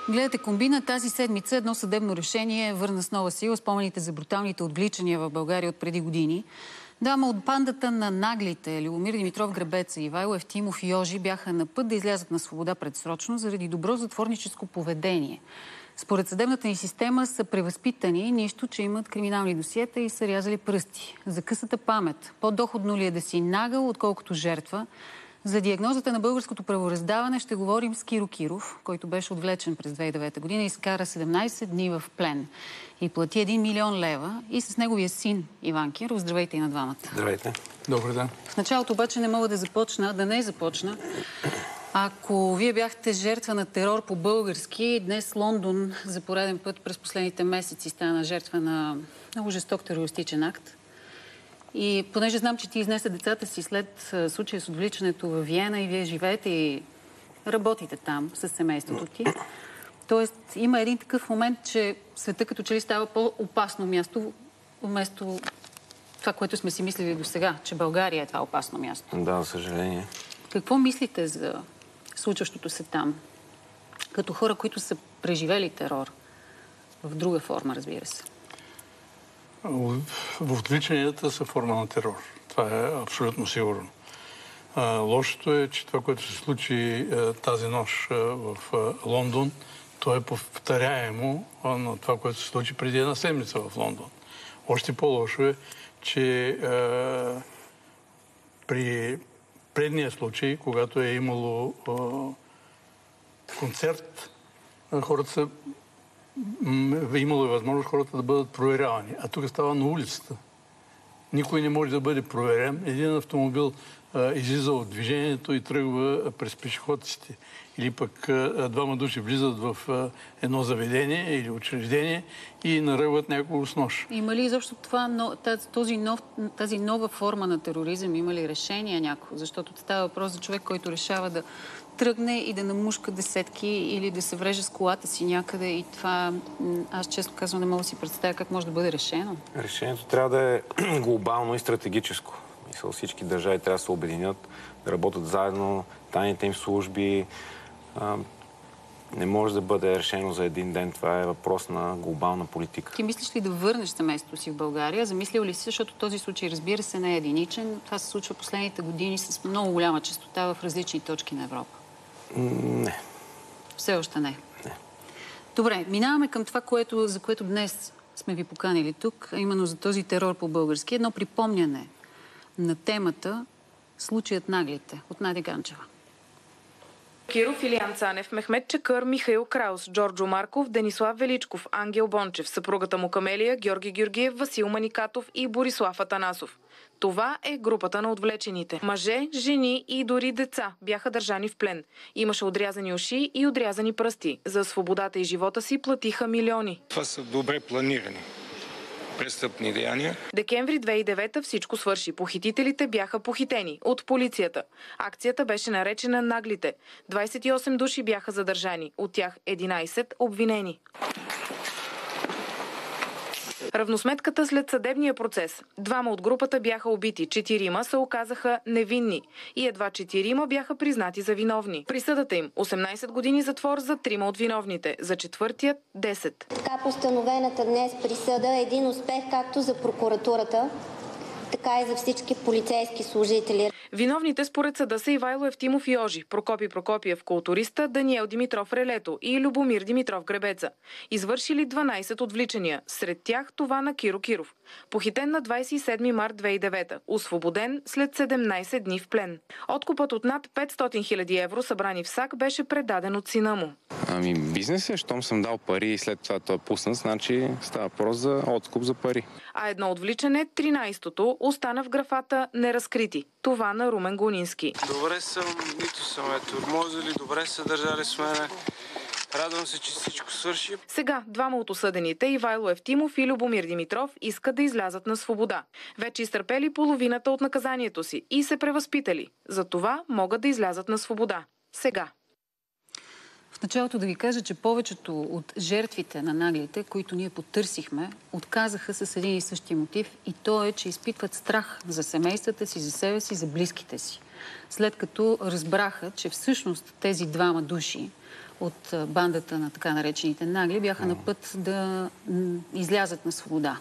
Гледате комбина, тази седмица едно съдебно решение върна с нова сила спомените за бруталните отвличания в България от преди години. Двама от бандата на наглите, Любомир Димитров Гребеца и Ивайло Евтимов Йожи, бяха на път да излязат на свобода предсрочно заради добро затворническо поведение. Според съдебната ни система са превъзпитани, нищо, че имат криминални досиета и са рязали пръсти. За късата памет, по-доходно ли е да си нагъл, отколкото жертва? За диагнозата на българското правораздаване ще говорим с Киро Киров, който беше отвлечен през 2009 година и изкара 17 дни в плен. И плати 1 милион лева, и с неговия син Иван Киров. Здравейте и на двамата. Здравейте. Добър ден. В началото обаче не мога да не започна. Ако вие бяхте жертва на терор по-български, днес Лондон за пореден път през последните месеци стана жертва на много жесток терористичен акт. И понеже знам, че ти изнесе децата си след случая с отвличането във Виена и вие живеете и работите там с семейството ти, тоест има един такъв момент, че света като че ли става по-опасно място, вместо това, което сме си мислили до сега, че България е това опасно място. Да, за съжаление. Какво мислите за случващото се там? Като хора, които са преживели терор в друга форма, разбира се. В отвличанията са форма на терор. Това е абсолютно сигурно. Лошото е, че това, което се случи тази нощ в Лондон, то е повторяемо на това, което се случи преди една седмица в Лондон. Още по-лошо е, че при предния случай, когато е имало концерт, хората са имало е възможност хората да бъдат проверявани. А тук става на улицата. Никой не може да бъде проверен. Един автомобил излиза от движението и тръгва през пешеходците. Или пък двама души влизат в едно заведение или учреждение и наръгват някого с нож. Има ли изобщо тази нова форма на тероризъм? Има ли решение някакво? Защото става въпрос за човек, който решава да тръгне и да намушка десетки или да се вреже с колата си някъде, и това, аз често казвам, не мога да си представя как може да бъде решено. Решението трябва да е глобално и стратегическо. Мисля, всички държави трябва да се обединят, да работят заедно, тайните им служби. Не може да бъде решено за един ден. Това е въпрос на глобална политика. Ти мислиш ли да върнеш семейството си в България? Замислил ли си, защото този случай, разбира се, не е единичен. Това се случва последните години с много голяма честота в различни точки на Европа? Не. Все още не? Не. Добре, минаваме към това, за което днес сме ви поканили тук, а именно за този терор по-български. Едно припомняне на темата "Случаят наглите" от Надя Ганчева. Киров, Илиян Цанев, Мехмет Чакър, Михаил Краус, Джорджо Марков, Денислав Величков, Ангел Бончев, съпругата му Камелия, Георги Георгиев, Васил Маникатов и Борислав Атанасов. Това е групата на отвлечените. Мъже, жени и дори деца бяха държани в плен. Имаше отрязани уши и отрязани пръсти. За свободата и живота си платиха милиони. Това са добре планирани престъпни деяния. Декември 2009 всичко свърши. Похитителите бяха похитени от полицията. Акцията беше наречена "Наглите". 28 души бяха задържани, от тях 11 обвинени. Равносметката след съдебния процес. Двама от групата бяха убити, 4 се оказаха невинни и едва 4 бяха признати за виновни. Присъдата им 18 години затвор за 3 от виновните, за четвъртият 10. Така постановената днес присъда е един успех както за прокуратурата, така и за всички полицейски служители. Виновните според съда са Ивайло Евтимов Йожи, Прокопи Прокопиев културиста, Даниел Димитров Релето и Любомир Димитров Гребеца. Извършили 12 отвличания, сред тях това на Киро Киров. Похитен на 27 март 2009, освободен след 17 дни в плен. Откупът от над 500 000 евро, събрани в сак, беше предаден от сина му. Бизнес е, щом съм дал пари и след това той е пуснат, значи става въпрос за откуп за пари. А едно отвличане, 13-то, остана в графата "неразкрити". Това на Румен Гонински. Добре съм, нито съм тормозили, добре са държали с мене. Радвам се, че всичко свърши. Сега двама от осъдените, Ивайло Евтимов и Любомир Димитров, искат да излязат на свобода. Вече изтърпели половината от наказанието си и се превъзпитали. За това могат да излязат на свобода. Сега. В началото да ви кажа, че повечето от жертвите на наглите, които ние потърсихме, отказаха с един и същи мотив, и то е, че изпитват страх за семействата си, за себе си, за близките си. След като разбраха, че всъщност тези двама души от бандата на така наречените нагли бяха на път да излязат на свобода.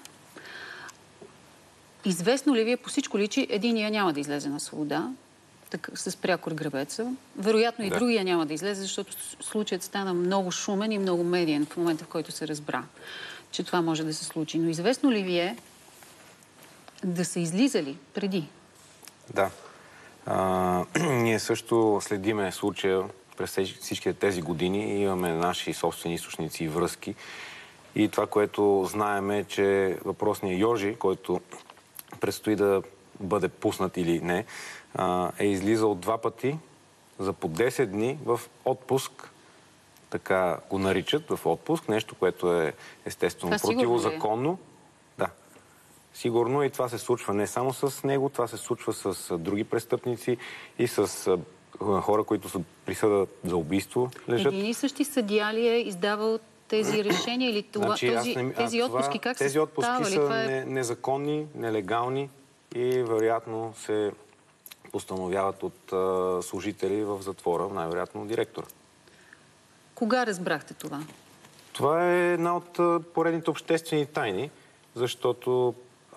Известно ли ви е, по всичко личи, единия няма да излезе на свобода, с Прякор Гребеца. Вероятно и другия няма да излезе, защото случаят стана много шумен и много медиен в момента, в който се разбра, че това може да се случи. Но известно ли ви е да са излизали преди? Да. Ние също следиме случая през всичките тези години и имаме наши собствени източници и връзки. И това, което знаем е, че въпросният Йожи, който предстои да бъде пуснат или не, е излизал 2 пъти за по 10 дни в отпуск. Така го наричат, в отпуск. Нещо, което е естествено противозаконно. Да. Сигурно и това се случва не само с него, това се случва с други престъпници и с хора, които са присъда за убийство лежат. Един и същи съдия ли е издавал тези решения или това, тези отпуски как тези се отпуски става? са незаконни, нелегални и вероятно се постановяват от служители в затвора, най-вероятно директор. Кога разбрахте това? Това е една от поредните обществени тайни, защото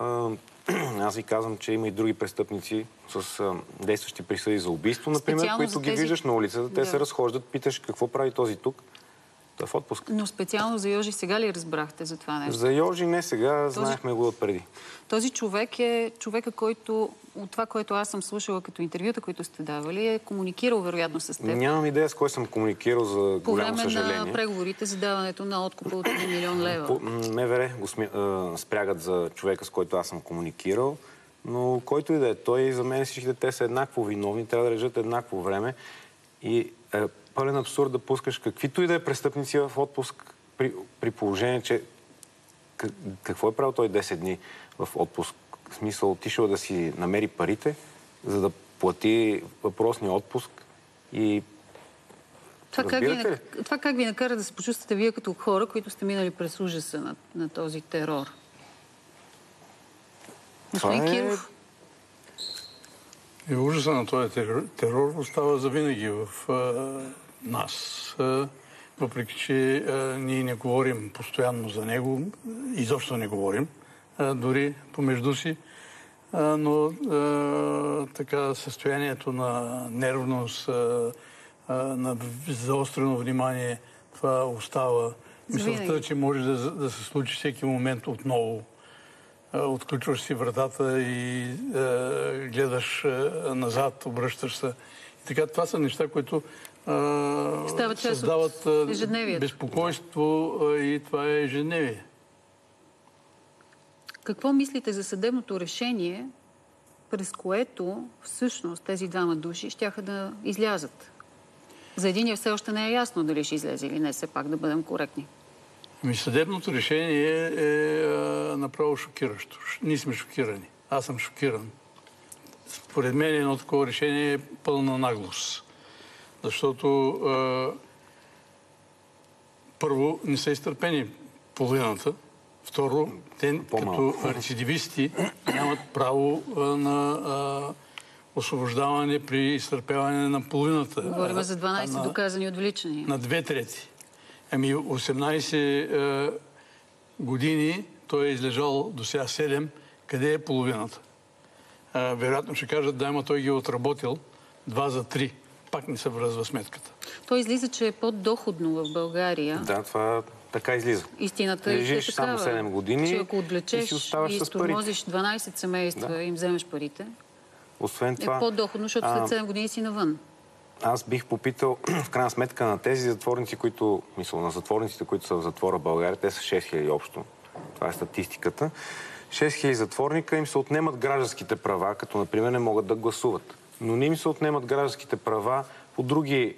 аз ви казвам, че има и други престъпници с действащи присъди за убийство, например, които ги виждаш на улицата, те се разхождат, питаш какво прави този тук. Той е в отпуск. Но специално за Йожи сега ли разбрахте за това нещо? За Йожи не сега, знаехме го отпреди. Този човек е човека, който, от това, което аз съм слушала като интервюта, които сте давали, е комуникирал вероятно с теб. Нямам идея с кой съм комуникирал, за голямо съжаление. По време на преговорите за даването на откупа от 1 милион лева. МВР го спрягат за човека, с който аз съм комуникирал, но който и да е той, за мен всичките те са еднакво виновни, трябва да лежат еднакво време и пълен абсурд да пускаш каквито и да е престъпници в отпуск при положение, че какво е правил той 10 дни в отпуск? В смисъл, отишъл да си намери парите, за да плати въпросния отпуск и... Това как ви накара да се почувствате вие като хора, които сте минали през ужаса на този терор? Господин Киров? И ужаса на този терор остава завинаги в нас. Въпреки че ние не говорим постоянно за него, изобщо не говорим, дори помежду си, но така състоянието на нервност, на заострено внимание, това остава. Мисълта, че може да се случи всеки момент отново. Отключваш си вратата и гледаш назад, обръщаш се. И така, това са неща, които създават безпокойство и това е ежедневие. Какво мислите за съдебното решение, през което всъщност тези 2 души щяха да излязат? За единия все още не е ясно дали ще излезе или не, все пак да бъдем коректни. Съдебното решение е направо шокиращо. Ние сме шокирани. Аз съм шокиран. Според мен едно такова решение е пълна наглост. Защото първо не са изтърпени половината. Второ, те като рецидивисти нямат право на освобождаване при изтърпяване на половината. Говорим за 12 доказани отвличания. На 2/3. 18 години той е излежал до сега 7. Къде е половината? Вероятно ще кажат, да, ама той ги е отработил 2 за 3. Пак не се връзва сметката. Той излиза, че е по-доходно в България. Да, това така излиза. Истината е такава, само 7 години, че ако отвлечеш и изтормозиш 12 семейства и им вземеш парите, освен това, е по-доходно, защото след 7 години си навън. Аз бих попитал, в крайна сметка, на тези затворници, на затворниците, които са в затвора в България, те са 6000 общо. Това е статистиката. 6000 затворника им се отнемат гражданските права, като, например, не могат да гласуват. Но не им се отнемат гражданските права по други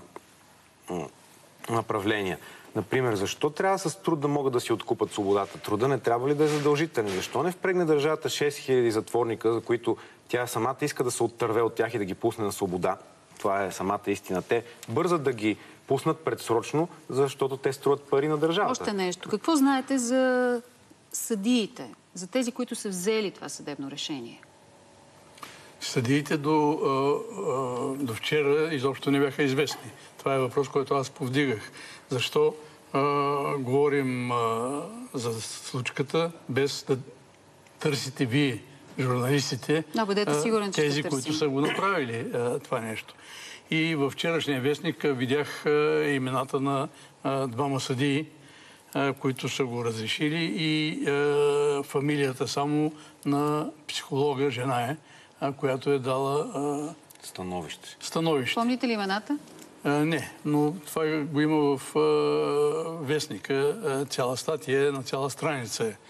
направления. Например, защо трябва с труд да могат да си откупат свободата? Труда не трябва ли да е задължителен? Защо не впрегне държавата 6000 затворника, за които тя самата иска да се оттърве от тях и да ги пусне на свобода? Това е самата истина. Те бързат да ги пуснат предсрочно, защото те струват пари на държавата. Още нещо. Какво знаете за съдиите? За тези, които са взели това съдебно решение? Съдиите до вчера изобщо не бяха известни. Това е въпрос, който аз повдигах. Защо говорим за случката, без да търсите вие, журналистите, бъдете сигурен, че тези, които са го направили това нещо. И във вчерашния вестник видях имената на двама съдии, които са го разрешили, и фамилията само на психолога, жена е, която е дала становище. Помните ли имената? Не, но това го има в вестника. Цяла статия на цяла страница е.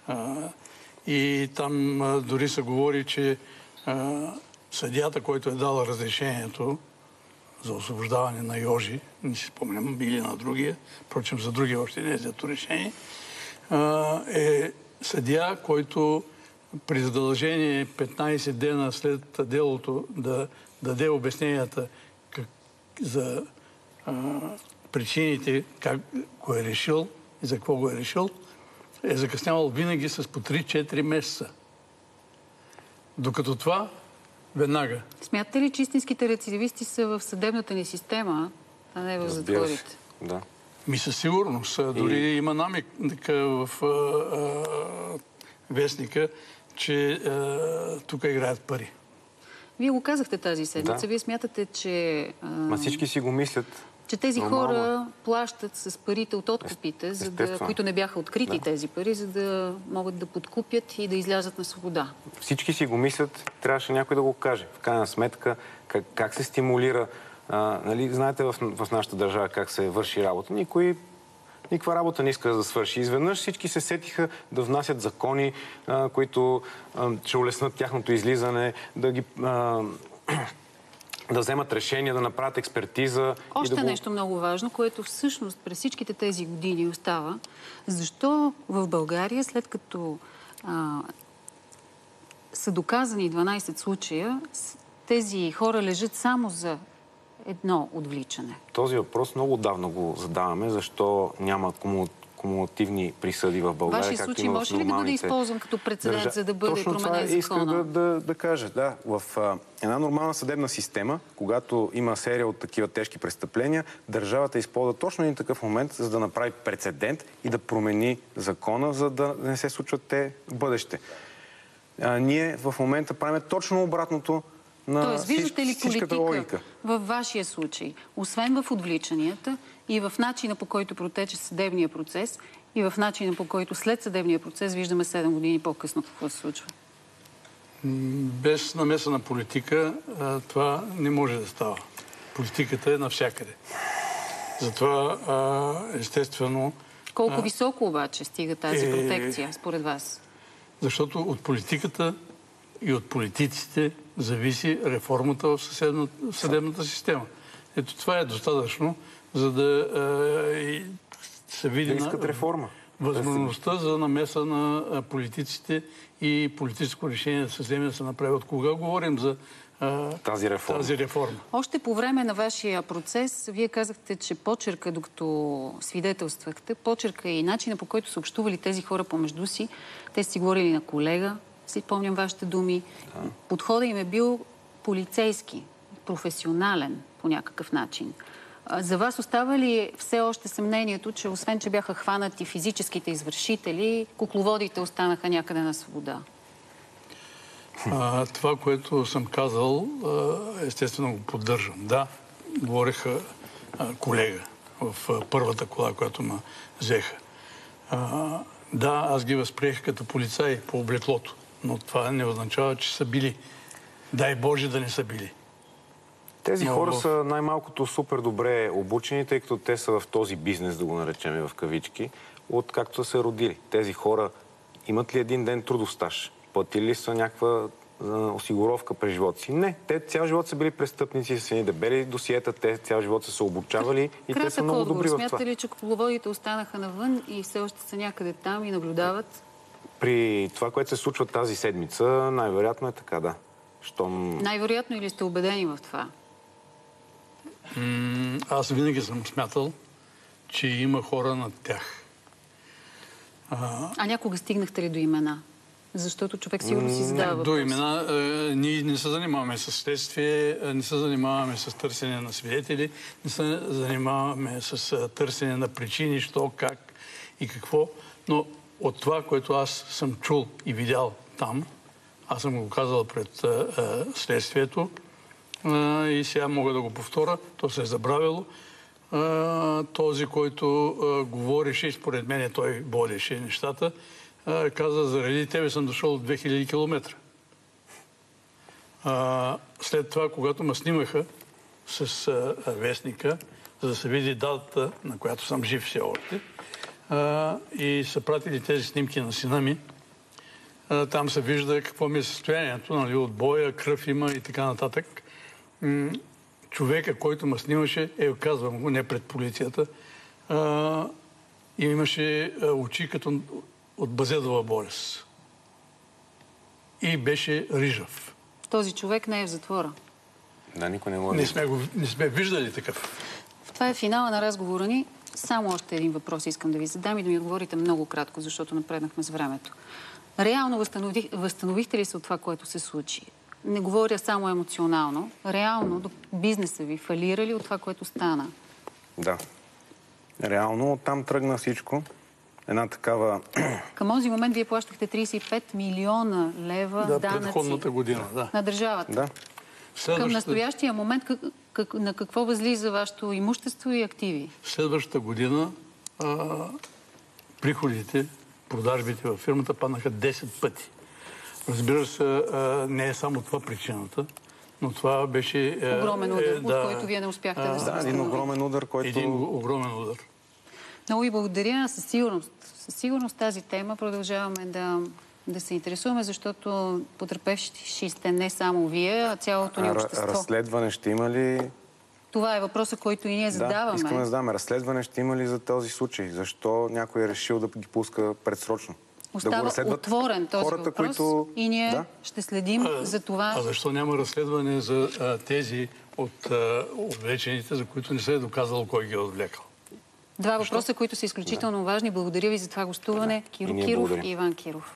И там дори се говори, че съдията, който е дала разрешението за освобождаване на Йожи, не си спомням, или на другия, впрочем за другия още не е взето решение, е съдия, който при задължение 15 дена след делото да даде обясненията за причините, как го е решил и за какво го е решил, е закъснявал винаги с по 3-4 месеца. Докато това веднага. Смятате ли, че истинските рецидивисти са в съдебната ни система, а не в затворите? Да. Със сигурност. Дори има намек в вестника, че тук играят пари. Вие го казахте тази седмица. Да. Вие смятате, че... всички си го мислят. Че тези хора плащат с парите от откупите, които не бяха открити тези пари, за да могат да подкупят и да излязат на свобода. Всички си го мислят, трябваше някой да го каже. В крайна сметка, как се стимулира... знаете в нашата държава как се върши работа. Никаква работа не иска да свърши. Изведнъж всички се сетиха да внасят закони, които ще улеснат тяхното излизане, да вземат решения, да направят експертиза. Още нещо много важно, което всъщност през всичките тези години остава. Защо в България, след като са доказани 12 случая, тези хора лежат само за едно отвличане? Този въпрос много отдавна го задаваме. Защо няма кумулативни присъди в България? Вашия случай може ли да бъде използван като прецедент, за да бъде променен закона? Исках да кажа. Да, в една нормална съдебна система, когато има серия от такива тежки престъпления, държавата използва точно един такъв момент, за да направи прецедент и да промени закона, за да не се случват те в бъдеще. Ние в момента правим точно обратното на виждате ли всичката логика във вашия случай, освен в отвличанията и в начина, по който протече съдебния процес, и в начина, по който след съдебния процес виждаме 7 години по-късно какво се случва? Без намеса на политика това не може да става. Политиката е навсякъде. Затова, естествено... Колко високо обаче стига тази протекция, според вас? Защото от политиката и от политиците зависи реформата в съдебната система. Ето това е достатъчно, за да се види възможността за намеса на политиците и политическо решение да се вземе да се направи. От кога говорим за тази реформа? Още по време на вашия процес, вие казахте, че почерка, докато свидетелствахте, почерка и начина, по който са общували тези хора помежду си, те си говорили на колега, си спомням вашите думи. Да. Подходът им е бил полицейски, професионален по някакъв начин. За вас остава ли все още съмнението, че освен, че бяха хванати физическите извършители, кукловодите останаха някъде на свобода? Това, което съм казал, естествено го поддържам. Да, говореха колега в първата кола, която ме взеха. Да, аз ги възприех като полицаи по облеклото, но това не означава, че са били. Дай Боже да не са били. Тези хора са най-малкото супер добре обучени, тъй като те са в този бизнес, да го наречем в кавички, откакто са се родили. Тези хора имат ли един ден трудов стаж? Платили ли са някаква осигуровка през живота си? Не. Те цял живот са били престъпници, са ни дебели досиета, те цял живот са се обучавали и те са много добри в това. Смятате ли, че кукловодите останаха навън и все още са някъде там и наблюдават? При това, което се случва тази седмица, най-вероятно е така, да. Най-вероятно или сте убедени в това? Аз винаги съм смятал, че има хора над тях. Някога стигнахте ли до имена? Защото човек сигурно си задава въпрос. До имена, ние не се занимаваме с следствие, не се занимаваме с търсене на свидетели, не се занимаваме с търсене на причини, що, как и какво. Но от това, което аз съм чул и видял там, аз съм го казал пред следствието и сега мога да го повторя, то се е забравило. Този, който говореше, според мен той водеше нещата, каза, заради тебе съм дошъл от 2000 километра. След това, когато ме снимаха с вестника, за да се види датата, на която съм жив все още, и са пратили тези снимки на сина ми, там се вижда какво ми е състоянието, нали, от боя, кръв има и така нататък. Човека, който ме снимаше, казвам го, не пред полицията, и имаше очи като от базедова болест. И беше рижав. Този човек не е в затвора. Да, никой не го Не сме виждали такъв. Това е финала на разговора ни. Само още един въпрос искам да ви задам и да ми отговорите много кратко, защото напреднахме с времето. Реално възстановихте ли се от това, което се случи? Не говоря само емоционално. Реално бизнеса ви фалира ли от това, което стана? Да. Реално оттам тръгна всичко. Една такава... Към този момент вие плащахте 35 милиона лева данъци предходната година, на държавата. Да. Към настоящия момент на какво възлиза вашето имущество и активи? Следващата година приходите, продажбите във фирмата паднаха 10 пъти. Разбира се, не е само това причината, но това беше... Огромен удар, от който вие не успяхте да се възстановите. Един огромен удар, който... Един огромен удар. Много ви благодаря. Със сигурност тази тема продължаваме да се интересуваме, защото потерпевши сте не само вие, а цялото ни общество. Разследване ще има ли... Това е въпросът, който и ние задаваме. Да, искаме да задаваме. Разследване ще има ли за този случай? Защо някой е решил да ги пуска предсрочно? Остава отворен този въпрос и ние ще следим за това. А защо няма разследване за тези от отвлечените, за които не се е доказало кой ги е отвлекал? Два въпроса, които са изключително важни. Благодаря ви за това гостуване. Киро Киров и Иван Киров.